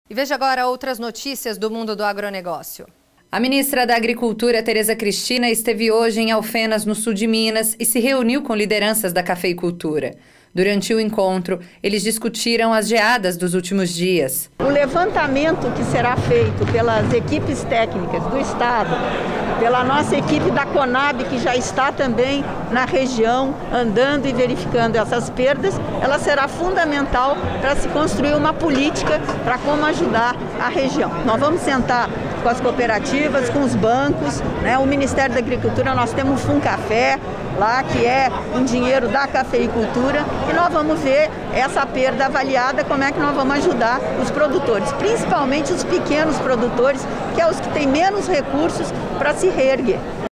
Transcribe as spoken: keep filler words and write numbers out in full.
E veja agora outras notícias do mundo do agronegócio. A ministra da Agricultura, Tereza Cristina, esteve hoje em Alfenas, no sul de Minas, e se reuniu com lideranças da cafeicultura. Durante o encontro, eles discutiram as geadas dos últimos dias. O levantamento que será feito pelas equipes técnicas do Estado, pela nossa equipe da Conab, que já está também na região, andando e verificando essas perdas, ela será fundamental para se construir uma política para como ajudar a região. Nós vamos sentar com as cooperativas, com os bancos, né? O Ministério da Agricultura, nós temos o Funcafé, lá que é um dinheiro da cafeicultura, e nós vamos ver essa perda avaliada, como é que nós vamos ajudar os produtores, principalmente os pequenos produtores, que é os que têm menos recursos para se reerguer.